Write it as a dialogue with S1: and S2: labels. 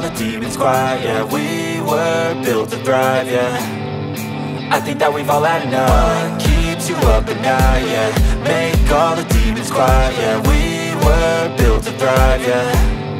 S1: all the demons quiet. Yeah, we were built to thrive, yeah. I think that we've all had enough. What keeps you up at night, yeah. Make all the demons quiet, yeah. We were built to thrive, yeah.